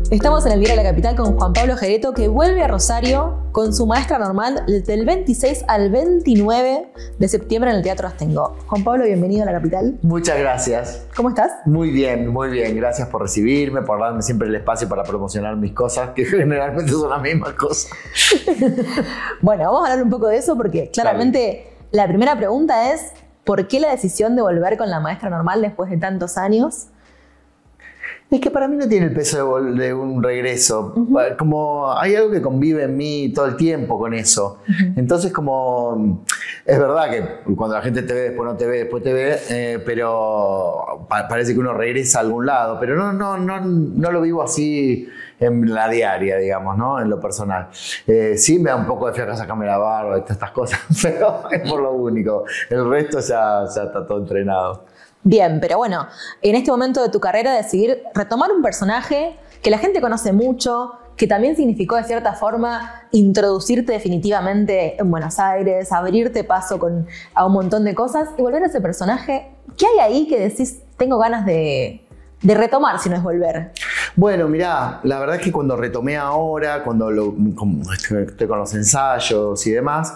Estamos en el Diario de la Capital con Juan Pablo Gereto, que vuelve a Rosario con su maestra normal del 26 al 29 de septiembre en el Teatro Astengo. Juan Pablo, bienvenido a la Capital. Muchas gracias. ¿Cómo estás? Muy bien, muy bien. Gracias por recibirme, por darme siempre el espacio para promocionar mis cosas, que generalmente son las mismas cosas. Bueno, vamos a hablar un poco de eso porque claramente la primera pregunta es ¿por qué la decisión de volver con la maestra normal después de tantos años? Es que para mí no tiene el peso de un regreso. Como hay algo que convive en mí todo el tiempo con eso. Entonces, como es verdad que cuando la gente te ve, después no te ve, después te ve, pero parece que uno regresa a algún lado. Pero no lo vivo así en la diaria, digamos, ¿no? En lo personal. Sí me da un poco de fiaca sacarme la barba y todas estas cosas, pero es por lo único. El resto ya está todo entrenado. Bien, pero bueno, en este momento de tu carrera decidir retomar un personaje que la gente conoce mucho, que también significó de cierta forma introducirte definitivamente en Buenos Aires, abrirte paso a un montón de cosas y volver a ese personaje. ¿Qué hay ahí que decís, tengo ganas de retomar si no es volver? Bueno, mirá, la verdad es que cuando retomé ahora, cuando estoy con los ensayos y demás,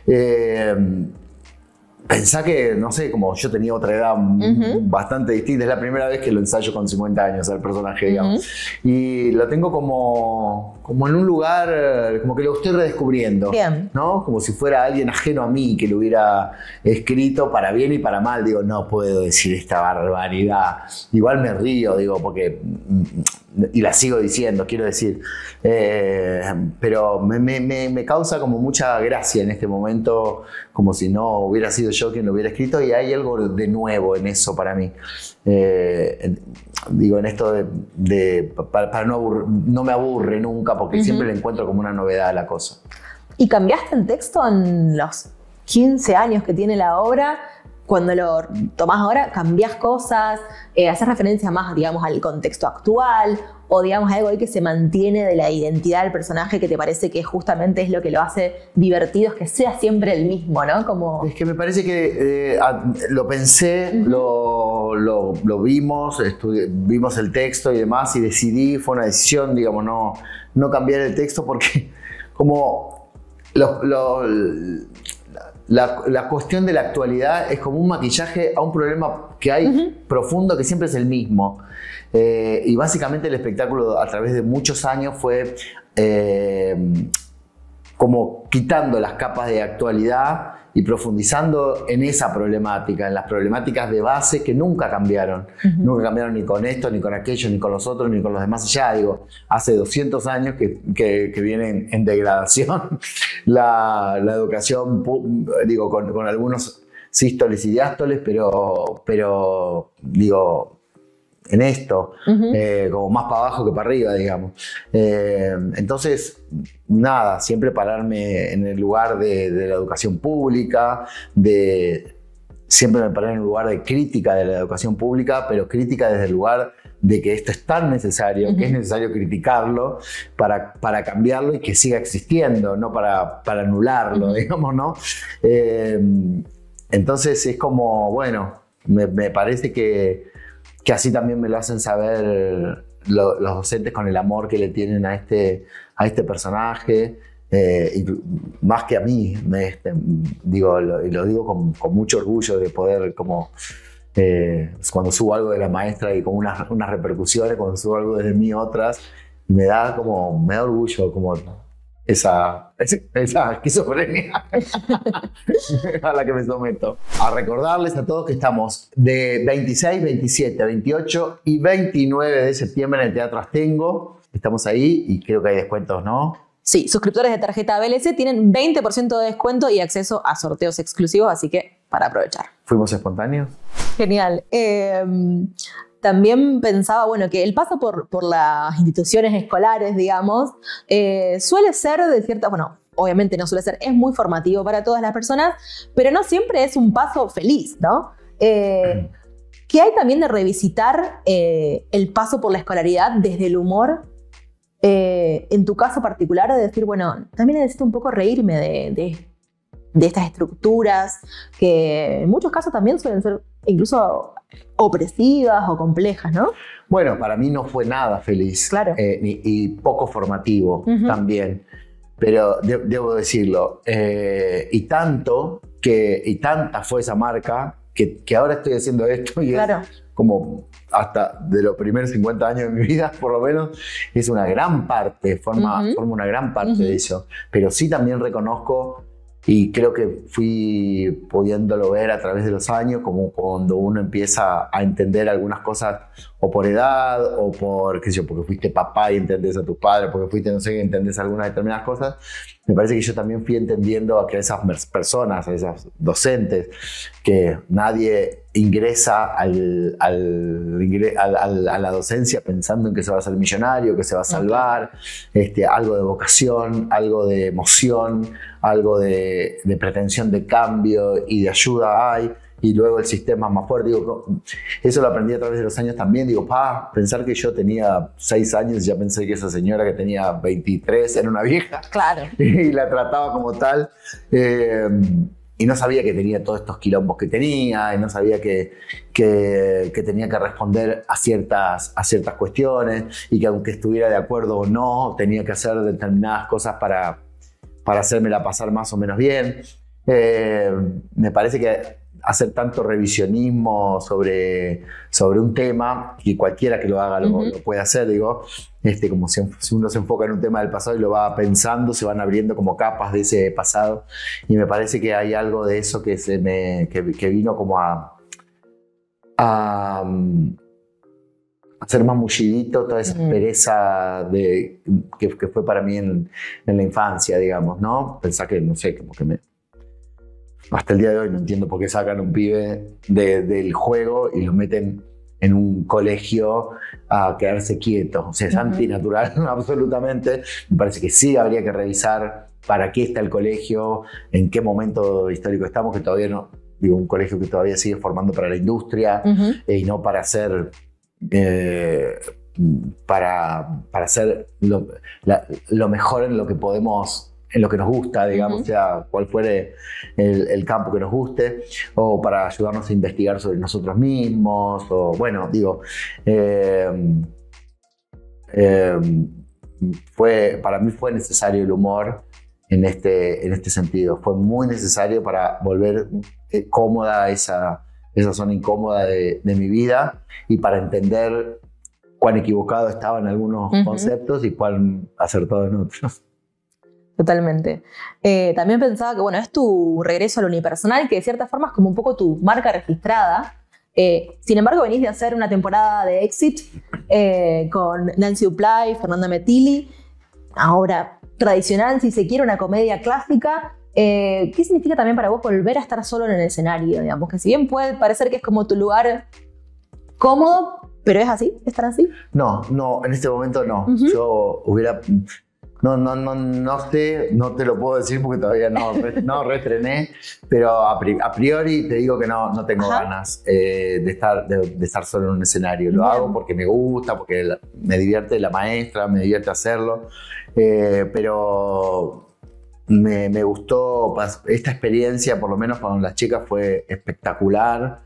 pensá que, no sé, como yo tenía otra edad bastante distinta. Es la primera vez que lo ensayo con 50 años al personaje, digamos. Y lo tengo como en un lugar, como que lo estoy redescubriendo. Bien. ¿No? Como si fuera alguien ajeno a mí que lo hubiera escrito para bien y para mal. Digo, no puedo decir esta barbaridad. Igual me río, digo, porque... Y la sigo diciendo, quiero decir. Pero me causa como mucha gracia en este momento, como si no hubiera sido yo quien lo hubiera escrito, y hay algo de nuevo en eso para mí. Digo, en esto para no me aburre nunca, porque siempre le encuentro como una novedad a la cosa. ¿Y cambiaste el texto en los 15 años que tiene la obra? Cuando lo tomás ahora, cambiás cosas, haces referencia más, digamos, al contexto actual, o digamos algo ahí que se mantiene de la identidad del personaje que te parece que justamente es lo que lo hace divertido, es que sea siempre el mismo, ¿no? Como... Es que me parece que lo pensé, lo vimos, vimos el texto y demás, y decidí, fue una decisión, digamos, no cambiar el texto porque como la cuestión de la actualidad es como un maquillaje a un problema que hay profundo, que siempre es el mismo. Y básicamente el espectáculo a través de muchos años fue como quitando las capas de actualidad y profundizando en esa problemática, en las problemáticas de base que nunca cambiaron. Nunca cambiaron ni con esto, ni con aquello, ni con los otros, ni con los demás. Ya digo, hace 200 años que viene en degradación la educación, digo, con algunos sístoles y diástoles, pero digo, en esto, como más para abajo que para arriba, digamos. Entonces, nada, siempre pararme en el lugar de la educación pública, siempre me paré en el lugar de crítica de la educación pública, pero crítica desde el lugar de que esto es tan necesario, que es necesario criticarlo para cambiarlo y que siga existiendo, no para anularlo, digamos, ¿no? Entonces es como, bueno, me parece que así también me lo hacen saber los docentes con el amor que le tienen a este personaje, y más que a mí, digo, lo digo con mucho orgullo de poder, como cuando subo algo de la maestra y como unas repercusiones, cuando subo algo desde mí otras, me da orgullo como esa esquizofrenia a la que me someto. A recordarles a todos que estamos de 26, 27, 28 y 29 de septiembre en el Teatro Astengo. Estamos ahí y creo que hay descuentos, ¿no? Sí, suscriptores de tarjeta ABLC tienen 20% de descuento y acceso a sorteos exclusivos, así que para aprovechar. ¿Fuimos espontáneos? Genial. También pensaba, bueno, que el paso por las instituciones escolares, digamos, suele ser de cierta... Bueno, obviamente no suele ser, es muy formativo para todas las personas, pero no siempre es un paso feliz, ¿no? ¿Qué hay también de revisitar el paso por la escolaridad desde el humor? En tu caso particular, de decir, bueno, también necesito un poco reírme de estas estructuras que en muchos casos también suelen ser incluso opresivas o complejas, ¿no? Bueno, para mí no fue nada feliz. Claro. Y poco formativo también. Pero debo decirlo. Y tanta fue esa marca que ahora estoy haciendo esto y claro. es como hasta de los primeros 50 años de mi vida, por lo menos, es una gran parte, forma una gran parte de eso. Pero sí también reconozco, y creo que fui pudiéndolo ver a través de los años, como cuando uno empieza a entender algunas cosas o por edad o por, qué sé yo, porque fuiste papá y entendés a tus padres, porque fuiste, no sé, y entendés algunas determinadas cosas. Me parece que yo también fui entendiendo a que esas personas, a esas docentes, que nadie ingresa a la docencia pensando en que se va a ser millonario, que se va a salvar, algo de vocación, algo de emoción, algo de pretensión de cambio y de ayuda hay. Y luego el sistema más fuerte. Digo, eso lo aprendí a través de los años también. Digo, pensar que yo tenía 6 años y ya pensé que esa señora que tenía 23 era una vieja. Claro. Y la trataba como tal. Y no sabía que tenía todos estos quilombos que tenía. Y no sabía que tenía que responder a ciertas cuestiones. Y que aunque estuviera de acuerdo o no, tenía que hacer determinadas cosas para hacérmela pasar más o menos bien. Me parece que hacer tanto revisionismo sobre un tema, y cualquiera que lo haga lo puede hacer, digo, como si uno se enfoca en un tema del pasado y lo va pensando, se van abriendo como capas de ese pasado, y me parece que hay algo de eso que vino como a hacer más mullidito toda esa pereza que fue para mí en la infancia, digamos, ¿no? Pensar que, no sé, como que hasta el día de hoy no entiendo por qué sacan un pibe del juego y lo meten en un colegio a quedarse quieto. O sea, es antinatural absolutamente. Me parece que sí habría que revisar para qué está el colegio, en qué momento histórico estamos, que todavía no, digo, un colegio que todavía sigue formando para la industria y no para hacer... para hacer lo mejor en lo que podemos, en lo que nos gusta, digamos, sea cual fuere el campo que nos guste, o para ayudarnos a investigar sobre nosotros mismos, o bueno, digo, para mí fue necesario el humor en este sentido. Fue muy necesario para volver cómoda esa zona incómoda de mi vida, y para entender cuán equivocado estaba en algunos conceptos y cuán acertado en otros. Totalmente. También pensaba que, bueno, es tu regreso al unipersonal, que de cierta forma es como un poco tu marca registrada. Sin embargo, venís de hacer una temporada de Exit con Nancy Duplay, Fernanda Metilli, ahora tradicional, si se quiere, una comedia clásica. ¿Qué significa también para vos volver a estar solo en el escenario? Digamos, que si bien puede parecer que es como tu lugar cómodo, ¿pero es así? ¿Es tan así? No, en este momento no. Yo hubiera... No sé, no te lo puedo decir porque todavía no reestrené, pero a priori te digo que no tengo ganas de estar solo en un escenario. Lo hago porque me gusta, porque me divierte la maestra, me divierte hacerlo, pero me gustó esta experiencia, por lo menos con las chicas, fue espectacular.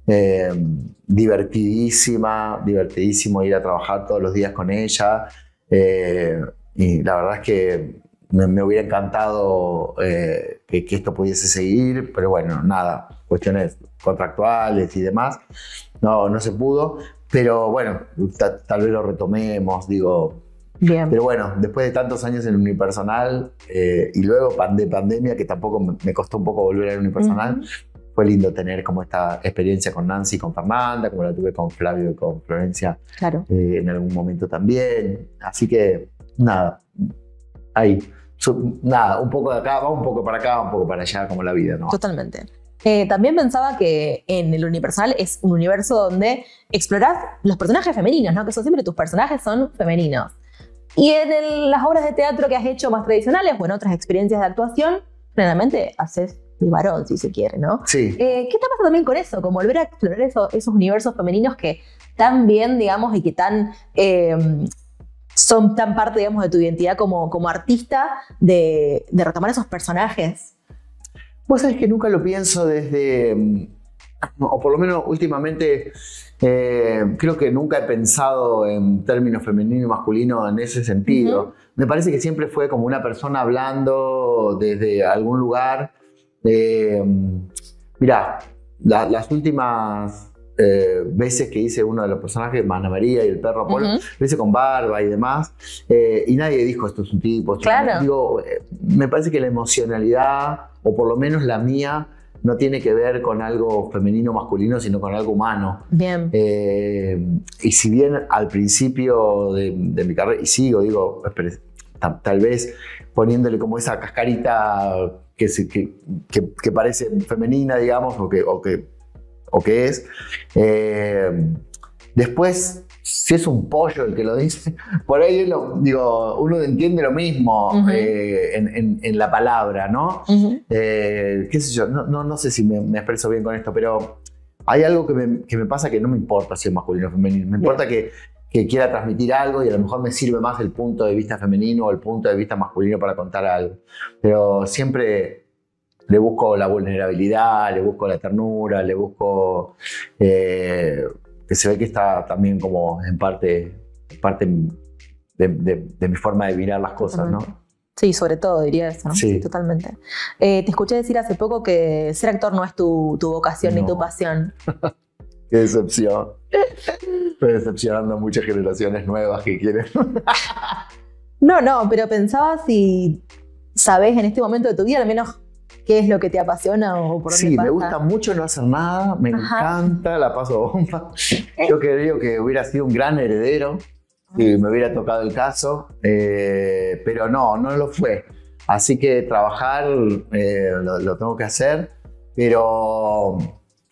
Divertidísimo ir a trabajar todos los días con ella. Y la verdad es que me hubiera encantado que esto pudiese seguir, pero bueno, nada, cuestiones contractuales y demás, no se pudo, pero bueno, tal vez lo retomemos, digo. Bien. Pero bueno, después de tantos años en el unipersonal y luego pandemia, que tampoco me costó un poco volver al unipersonal, fue lindo tener como esta experiencia con Nancy y con Fernanda, como la tuve con Flavio y con Florencia en algún momento también. Así que nada, ahí, nada, un poco de acá, va un poco para acá, un poco para allá, como la vida, ¿no? Totalmente. También pensaba que en el unipersonal es un universo donde explorás los personajes femeninos, ¿no? Que son siempre tus personajes son femeninos. Y en las obras de teatro que has hecho más tradicionales o en otras experiencias de actuación, generalmente haces de varón, si se quiere, ¿no? Sí. ¿Qué te pasa también con eso? Como volver a explorar esos universos femeninos que tan bien, digamos, y que tan... son tan parte, digamos, de tu identidad como artista, de retomar esos personajes. Vos sabés que nunca lo pienso desde o por lo menos últimamente, creo que nunca he pensado en términos femenino y masculino en ese sentido. Me parece que siempre fue como una persona hablando desde algún lugar. Mirá, las últimas veces que hice uno de los personajes, Ana María y el perro Apolo, lo hice con barba y demás, y nadie dijo esto es un tipo. Claro. Digo, me parece que la emocionalidad, o por lo menos la mía, no tiene que ver con algo femenino o masculino, sino con algo humano. Bien. Y si bien al principio de mi carrera, y sigo, digo, tal vez poniéndole como esa cascarita que parece femenina, digamos, o que es. Después, si es un pollo el que lo dice, por ahí uno entiende lo mismo en la palabra, ¿no? Qué sé yo, no sé si me expreso bien con esto, pero hay algo que me pasa que no me importa si es masculino o femenino. Me importa que quiera transmitir algo y a lo mejor me sirve más el punto de vista femenino o el punto de vista masculino para contar algo. Pero siempre le busco la vulnerabilidad, le busco la ternura, le busco que se ve que está también como en parte de mi forma de mirar las cosas, Totalmente. ¿no? Sí, sobre todo diría eso, ¿no? Sí. Totalmente. Te escuché decir hace poco que ser actor no es tu vocación ni tu pasión. Qué decepción. Estoy decepcionando a muchas generaciones nuevas que quieren. No, pero pensaba si sabés en este momento de tu vida al menos qué es lo que te apasiona o por dónde Sí, pasa. me gusta mucho no hacer nada, me encanta, la paso bomba. Yo creo que hubiera sido un gran heredero si me hubiera tocado el caso, pero no lo fue. Así que trabajar lo tengo que hacer, pero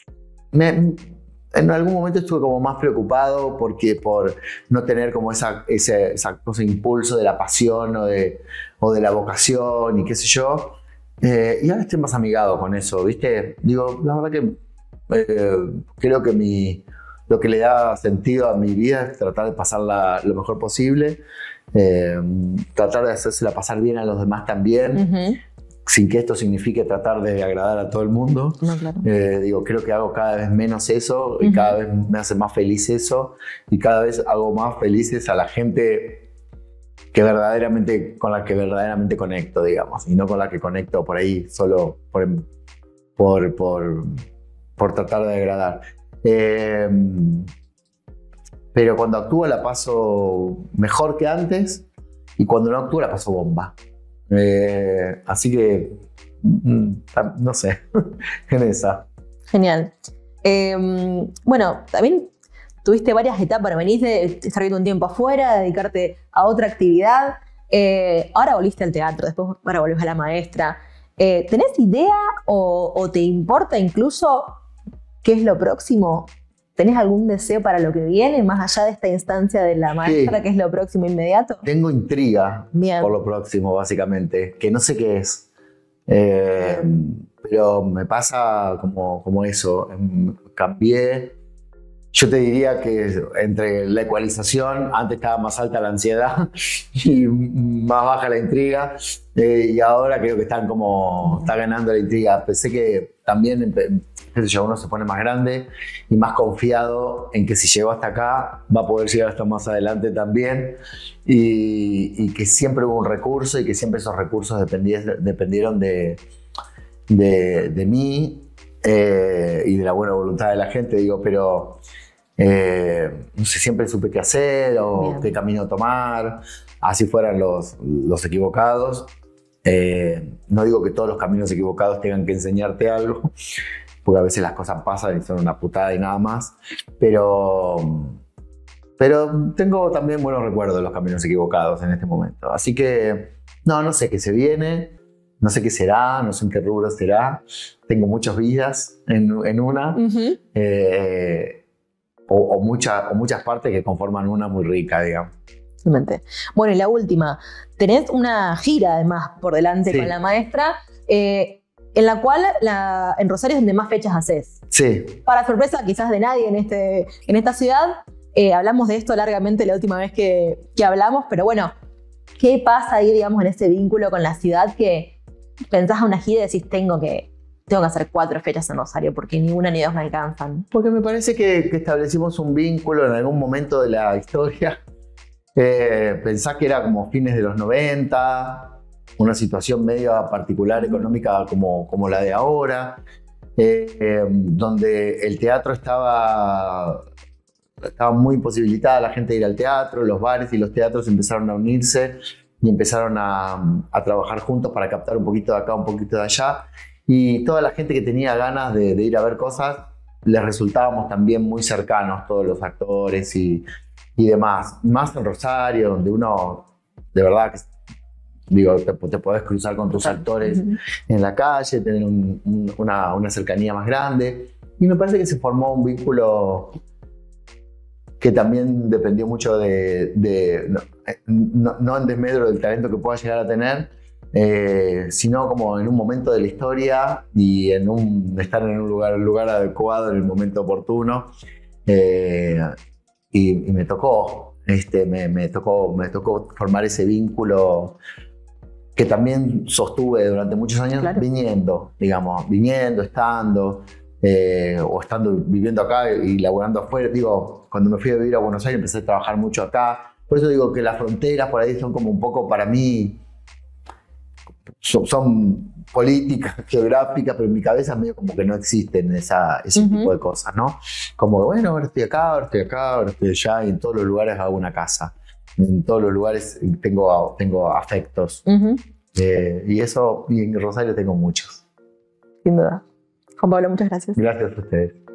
en algún momento estuve como más preocupado por no tener como esa cosa, impulso de la pasión o de la vocación y qué sé yo. Y ahora estoy más amigado con eso, ¿viste? Digo, la verdad que creo que lo que le da sentido a mi vida es tratar de pasarla lo mejor posible, tratar de hacérsela pasar bien a los demás también, sin que esto signifique tratar de agradar a todo el mundo. No, claro. Digo, creo que hago cada vez menos eso y cada vez me hace más feliz eso y cada vez hago más felices a la gente con la que verdaderamente conecto, digamos, y no con la que conecto por ahí solo por tratar de agradar. Pero cuando actúo la paso mejor que antes y cuando no actúo la paso bomba. Así que, no sé, en esa. Genial. Bueno, también tuviste varias etapas, venís de estar viviendo un tiempo afuera, de dedicarte a otra actividad. Ahora volviste al teatro, después ahora volvés a la maestra. ¿Tenés idea o te importa incluso qué es lo próximo? ¿Tenés algún deseo para lo que viene, más allá de esta instancia de la maestra, que es lo próximo inmediato? Tengo intriga por lo próximo, básicamente, que no sé qué es. Pero me pasa como eso. Cambié. Yo te diría que entre la ecualización, antes estaba más alta la ansiedad y más baja la intriga, y ahora creo que está ganando la intriga. Pensé que también, qué sé yo, uno se pone más grande y más confiado en que si llegó hasta acá va a poder llegar hasta más adelante también, y que siempre hubo un recurso y que siempre esos recursos dependieron de mí y de la buena voluntad de la gente, digo, pero no sé, siempre supe qué hacer o qué camino tomar, así fueran los equivocados. No digo que todos los caminos equivocados tengan que enseñarte algo, porque a veces las cosas pasan y son una putada y nada más, pero tengo también buenos recuerdos de los caminos equivocados en este momento. Así que no sé qué se viene, no sé qué será, no sé en qué rubro será. Tengo muchas vidas en una, o muchas partes que conforman una muy rica, digamos. Totalmente. Bueno, y la última, tenés una gira además por delante con la maestra, en la cual en Rosario es donde más fechas haces. Sí. Para sorpresa quizás de nadie en esta ciudad, hablamos de esto largamente la última vez que hablamos, pero bueno, ¿qué pasa ahí, digamos, en ese vínculo con la ciudad que pensás a una gira y decís, tengo que tengo que hacer 4 fechas en Rosario porque ni una ni dos me alcanzan? Porque me parece que establecimos un vínculo en algún momento de la historia. Pensá que era como fines de los 90, una situación medio particular económica como la de ahora, donde el teatro estaba muy imposibilitada la gente de ir al teatro, los bares y los teatros empezaron a unirse y empezaron a trabajar juntos para captar un poquito de acá, un poquito de allá. Y toda la gente que tenía ganas de ir a ver cosas, les resultábamos también muy cercanos, todos los actores y demás. Más en Rosario, donde uno, de verdad, digo, te podés cruzar con tus actores en la calle, tener una cercanía más grande. Y me parece que se formó un vínculo que también dependió mucho no en desmedro del talento que pueda llegar a tener, sino como en un momento de la historia y estar en un lugar adecuado en el momento oportuno. Y me tocó formar ese vínculo que también sostuve durante muchos años, claro, viniendo, estando, o viviendo acá y laburando afuera. Digo, cuando me fui a vivir a Buenos Aires empecé a trabajar mucho acá. Por eso digo que las fronteras por ahí son como un poco, para mí, son políticas, geográficas, pero en mi cabeza medio como que no existen ese tipo de cosas, ¿no? Como, bueno, ahora estoy acá, ahora estoy allá, y en todos los lugares hago una casa. En todos los lugares tengo afectos. Y en Rosario tengo muchos. Sin duda. Juan Pablo, muchas gracias. Gracias a ustedes.